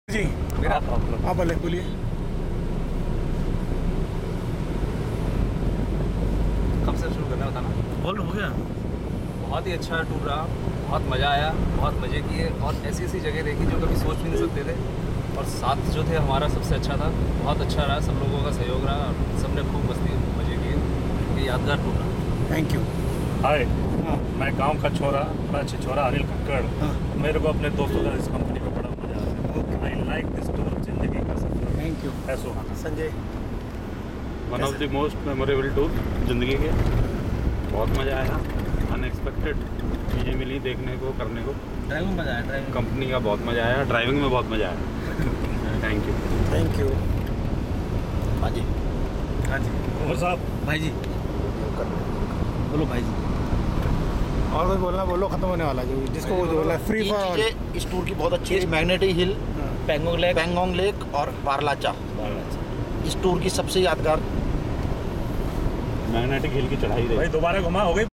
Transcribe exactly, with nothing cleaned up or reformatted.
जी मेरा आप आप बोले बोलिए। कब से शुरू करना बताना। बोल हो गया। बहुत ही अच्छा टूर रहा, बहुत मज़ा आया, बहुत मज़े किए और ऐसी ऐसी जगह देखी जो कभी सोच भी नहीं सकते थे। और साथ जो थे हमारा सबसे अच्छा था, बहुत अच्छा रहा, सब लोगों का सहयोग रहा और सबने खूब मस्ती मज़े किए। ये यादगार टूर रहा। Thank you. हाय, हाँ मैं गांव का छोरा, मैं छिछोरा अनिल कक्कड़। हाँ मेरे को अपने दोस्तों का इस कंपनी में बड़ा मजा आता है। आई लाइक दिस टूर, जिंदगी का सफर। Thank you. है सुहाना। Sanjay one of the most memorable tour ज़िंदगी के। बहुत मज़ा आया, अनएक्सपेक्टेड चीज़ें मिली देखने को, करने को। ड्राइविंग मज़ा आया, ड्राइविंग कंपनी का बहुत मज़ा आया, ड्राइविंग में बहुत मज़ा आया। Thank you. Thank you. हाँ जी हाँ जी उमर साहब, भाई जी बोलो भाई जी। और कोई बोलना बोलो, खत्म होने वाला जो जिसको वो बोला फ्री तीन फॉर ऑल। चीज़ें इस टूर की बहुत अच्छी है। Magnetic hill, Pangong lake, Pangong lake और बारलाचा। इस टूर की सबसे यादगार मैग्नेटिक हिल की चढ़ाई रही। भाई दोबारा घुमा हो गई।